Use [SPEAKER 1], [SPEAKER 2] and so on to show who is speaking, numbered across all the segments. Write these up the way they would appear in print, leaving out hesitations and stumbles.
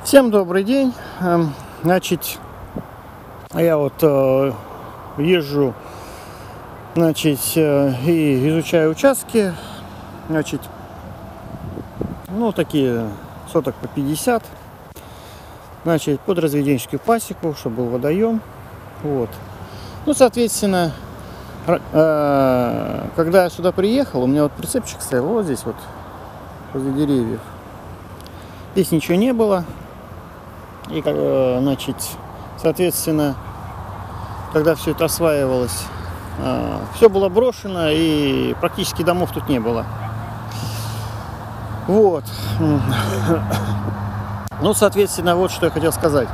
[SPEAKER 1] Всем добрый день. Значит, я вот езжу, значит, и изучаю участки, значит, ну, такие соток по 50, значит, под разведенческую пасеку, чтобы был водоем, вот. Ну, соответственно, когда я сюда приехал, у меня вот прицепчик стоял вот здесь вот, возле деревьев. Здесь ничего не было. И, значит, соответственно, когда все это осваивалось, все было брошено, и практически домов тут не было. Вот. Ну, соответственно, вот что я хотел сказать.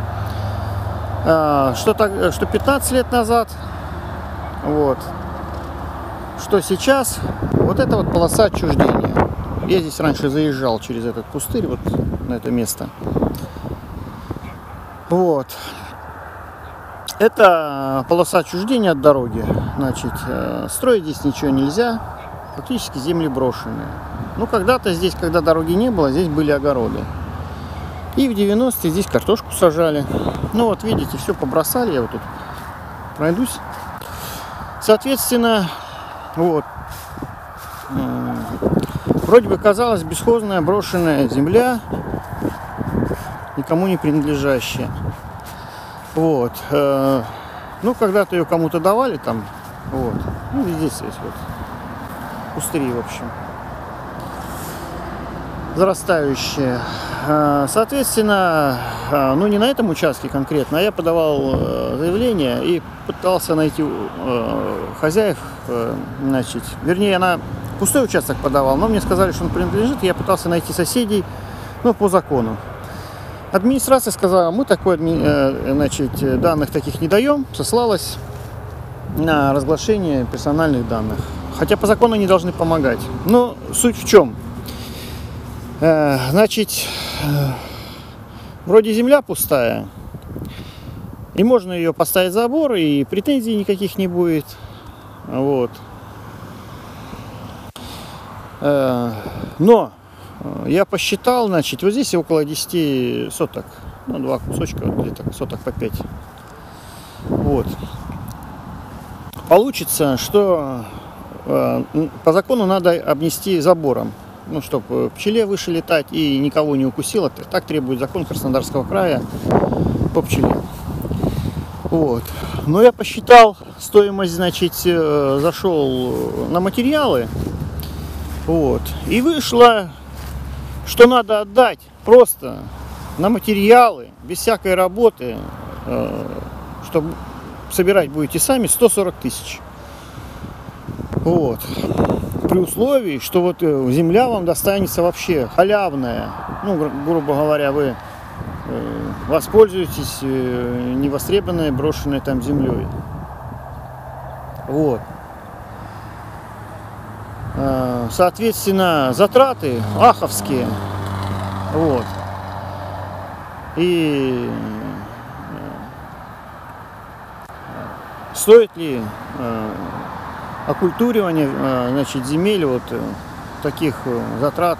[SPEAKER 1] Что 15 лет назад, вот, что сейчас, вот это вот полоса отчуждения. Я здесь раньше заезжал через этот пустырь, вот на это место. Вот. Это полоса отчуждения от дороги. Значит, строить здесь ничего нельзя. Фактически земли брошенные. Ну, когда-то здесь, когда дороги не было, здесь были огороды. И в 90-е здесь картошку сажали. Ну, вот видите, все побросали. Я вот тут пройдусь. Соответственно, вот. Вроде бы казалось бесхозная брошенная земля, никому не принадлежащая. Вот. Ну, когда-то ее кому-то давали там, вот. Ну, везде здесь вот пустыри, в общем, зарастающие. Соответственно, ну, не на этом участке конкретно, а я подавал заявление и пытался найти хозяев, значит, вернее, на пустой участок подавал, но мне сказали, что он принадлежит, и я пытался найти соседей, ну, по закону. Администрация сказала, мы такой, значит, данных таких не даем, сослалась на разглашение персональных данных. Хотя по закону они должны помогать. Но суть в чем? Значит, вроде земля пустая, и можно ее поставить забор, и претензий никаких не будет. Вот. Но я посчитал, значит, вот здесь около 10 соток, ну, два кусочка, где-то соток по 5. Вот. Получится, что по закону надо обнести забором, ну, чтобы пчеле выше летать и никого не укусило. Так требует закон Краснодарского края по пчеле. Вот. Но я посчитал стоимость, значит, зашел на материалы, вот, и вышло, что надо отдать просто на материалы, без всякой работы, чтобы собирать будете сами, 140 тысяч. Вот. При условии, что вот земля вам достанется вообще халявная. Ну, грубо говоря, вы воспользуетесь невостребованной, брошенной там землей. Вот. Соответственно, затраты аховские. Вот. И стоит ли окультуривание, значит, земель вот таких затрат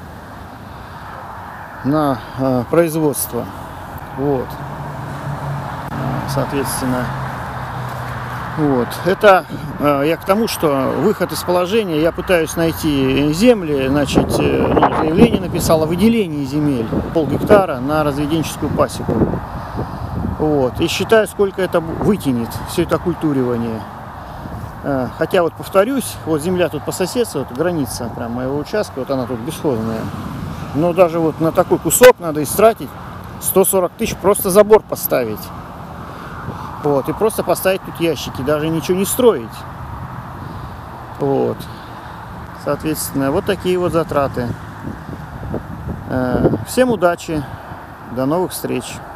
[SPEAKER 1] на производство? Вот. Соответственно, вот. Это я к тому, что выход из положения, я пытаюсь найти земли, значит, заявление написал о выделении земель, пол-гектара на разведенческую пасеку. Вот. И считаю, сколько это вытянет, все это окультуривание. Хотя вот повторюсь, вот земля тут по соседству, вот граница прям моего участка, вот она тут бесхозная. Но даже вот на такой кусок надо истратить 140 тысяч, просто забор поставить. Вот, и просто поставить тут ящики, даже ничего не строить. Вот. Соответственно, вот такие вот затраты. Всем удачи, до новых встреч.